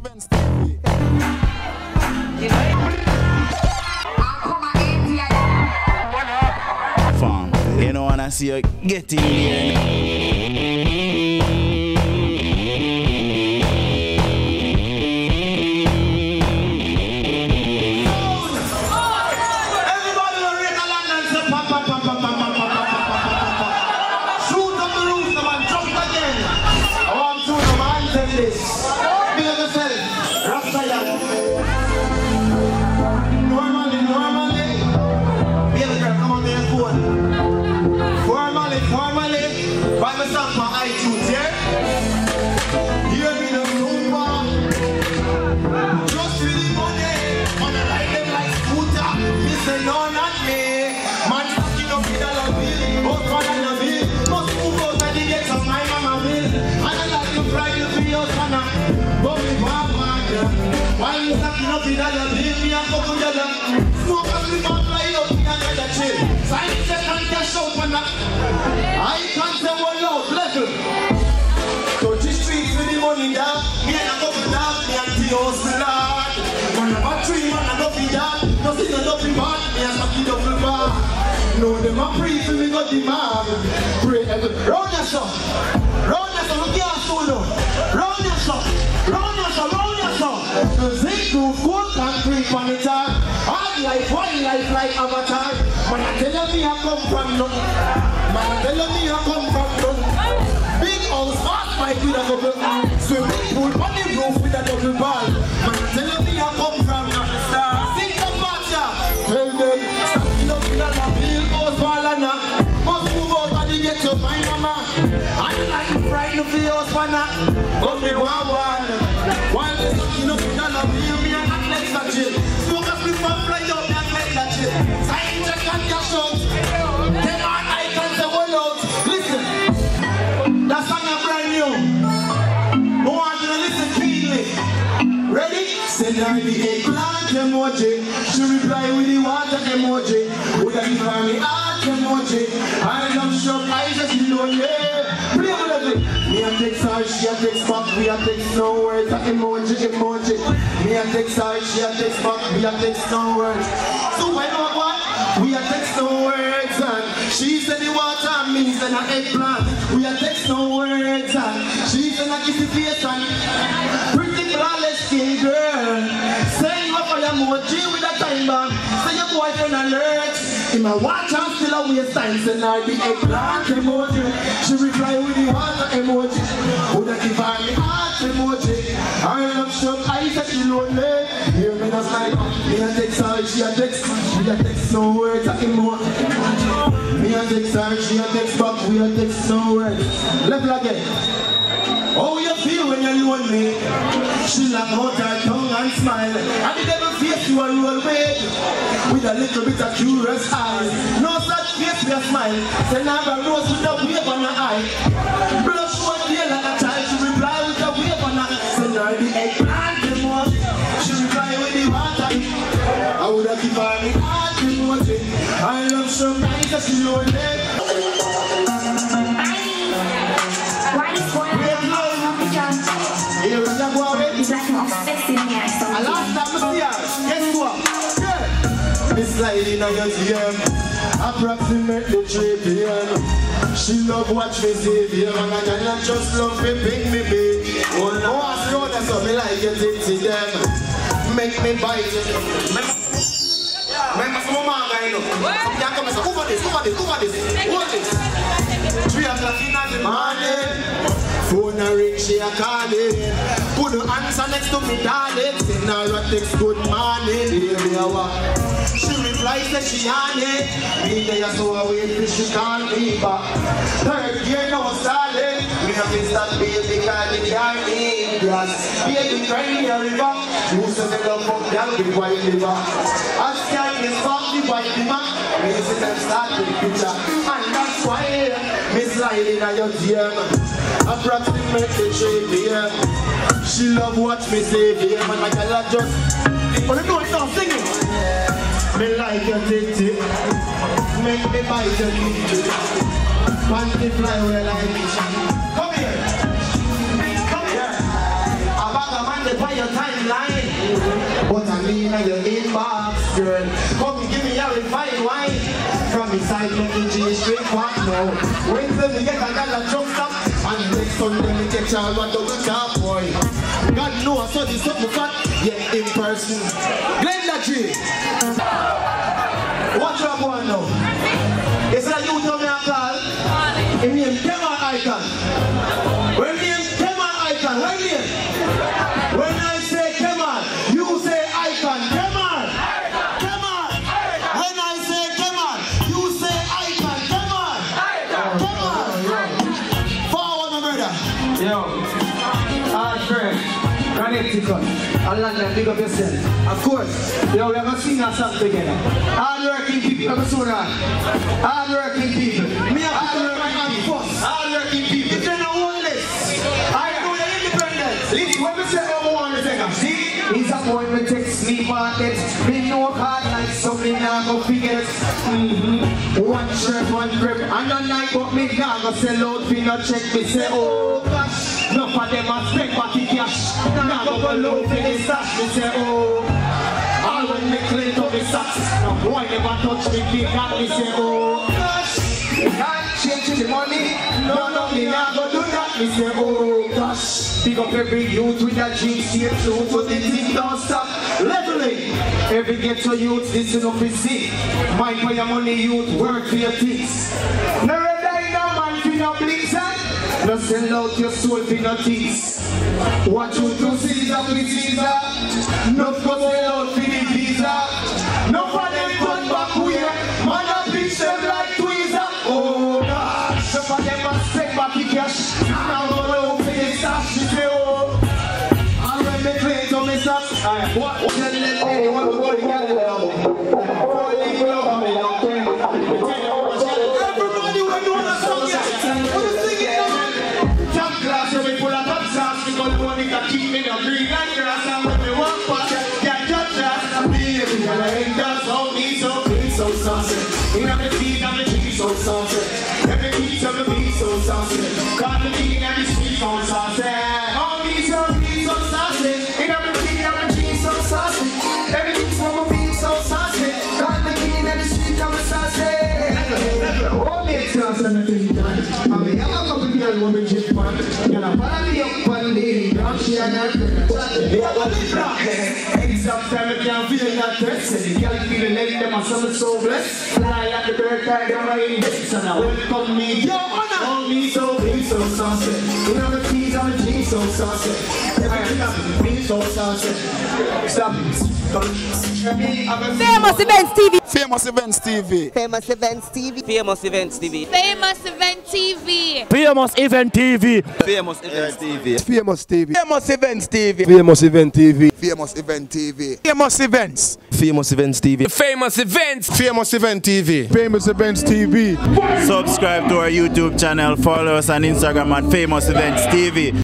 Events TV. Fam, you know when I see you getting here. I can't say one loud, level. So this streets with the money down, me and I go for down, me and T.O.'s blood. When I'm a tree, man, I go for down, nothing I don't be bad, me and Saki double bar. No, them a free for me got the man. Pray, round yourself, look here, solo. Round yourself, round yourself. Zinc roof, gold concrete on the top. Hard life, wine life like Avatar. Man, I tell me I come from nothing. Man, I tell me I come from nothing. Big house, fast bike with a double bar. Swimming pool, on the roof with a double ball. Man, I tell me I come from nothing. Think about ya. Tell them, stacking up in a bill, goes ballana. Must move out and get to my mama. I don't like to fry the videos for now. But me one. While they stacking up in a bill, me and not like that shit. Smoke a flip and fly out and make that shit. Sign check and cash out. Kemar Highcon say hold out. Listen, that song is brand new. I want you to listen keenly. Ready? Send her the eggplant emoji. She reply with the water emoji. Would I give her me heart emoji? I love shock eyes as you know, yeah. Play with it. Me a text her, she a text back. We a text no words. Emoji. Me a text her, she a text back. We a text no words. So why not what? We a text no words and she said the water means and an eggplant. We a text no words and she said a kissy face and pretty flawless skin girl. Saying up for your emoji with a time bomb. Say your boyfriend alert. In my watch and still a waste time. Send her the eggplant emoji. She reply with the water emoji. Would I give her the heart emoji? I love shock eyes that she lonely. Hear me not like me a text her, she a text. We a text no words emoji. Me a text her, she a text back. We a text no words. Level again. How you feel when you're lonely? She long out her tongue and smile. And the devil face you a roll with a little bit of curious eyes. No such face with a smile. Send her a rose with a wave on her eye. Blush one day like a child. She reply with a wave on her. Send her the eggplant emoji. She reply with the water. I would have given her the heart emoji. I love some nice that she lonely. Miss Lady now you see him approximately 3 p.m. She love watch me see him and I cannot just love me ping me baby. Oh no, I slow that's what me like you think to them. Make me bite it. Remember some manga you know. Some young come and say over this. What this? 3 o'clock in the morning. Phone a ring, she a calling. Put the answer next to me, darling. Send her a text, good morning. Here we are. She replies that she on it. Me there so I wait till she call me back. Third year now started. We have been that baby call it your name. Yes, baby crying a river. You say they love up down the white river. As can is fuck the white river. We see them start with the picture. And that's why Miss Lady in your DM. Approximately 3 p.m. She love watch me say PM and like I just but you know it's not singing. Me like your titty. Make me bite your titty. Panty fly where like come here. A bag of man they buy your time. in your inbox, girl. Come give me your refined wine. From inside making G straight back now. Wednesday we get another jump stop. And next Sunday we get y'all one double top boy. God knows I saw this something fat. Yeah, in person. Glenda G. What you going now? Is that you tell me I call? His name Kemar Highcon. When name Kemar Highcon, when name? When I say Kemar, you say Highcon. Kemar! Kemar! When I say Kemar, you say Highcon. Kemar! Kemar! Forward, my brother. Yo, our friend, Connecticut, Alandon, big up yourself. Of course, yo, we're going to sing a song together. Hard-working people, I'm so hard. Hard-working people. Me have hard-working people. Hard-working people. If you don't want this, I know the independence. Listen, when we say I want to take a see, he's a boy me text me for text. Me know hard like something now go forget. One shirt, one grip, and a night but me now go sell out for no check. Me say, oh gosh. Enough of them a spend back in cash. Now go low for the stash. Me say, oh. All when me clean to the socks. Now boy never touch me big and me say, oh. Gosh. You can't change the money. No, me not go do that. Me say, oh gosh. Pick up every youth with a jeans, see it through. So the thing don't stop. Leveling. Every ghetto youth, this is up is sick. Mind for your money, youth, work for your things. No red eye, no man, for no blinks. No sell out your soul for no things. What you do, Caesar with Caesar. No go sell out for the visa. No for them turn back here. Man a bitch them like tweezer. Oh gosh. No for them a step back in cash. Now go low for the stash. You say oh. And when me clean to me socks. What? Tell them anyone who go to gather down. Everybody when you wanna song yeah. What you singing now? Top class, we pull a top sauce. Because the money can keep me the green and grass. And when we walk past, can't touch us. Baby, and I ain't done so me so clean, so saucy. You know the feet and the cheese so saucy. Every piece of the beat so saucy. Got the feet and the sweet so saucy. All me so clean, so saucy. You know the feet and the cheese so saucy. Every piece of the beat so saucy. Got the feet and the sweet so saucy. All me saucy and the thing done. I mean, I'm a couple girl woman chip man. You know, follow me up one day. I'm she and her friend. Sometimes I can't feel that test. The girl feel the leg, them are so blessed. Fly like the bird, tie them right in this. And I welcome me. Yo, honor! All me so big, so saucy. You know the keys on the G, so saucy. Everything up in me, so saucy. Stop it. Famous Events TV. Famous Events TV. Famous Events TV. Famous Events TV. Famous Event TV. Famous Event TV. Famous Events TV. Famous TV. Famous Events TV. Famous Event TV. Famous Event TV. Famous Events. Famous Events TV. Famous Events. Famous Event TV. Famous Events TV. Subscribe to our YouTube channel. Follow us on Instagram at Famous Events TV.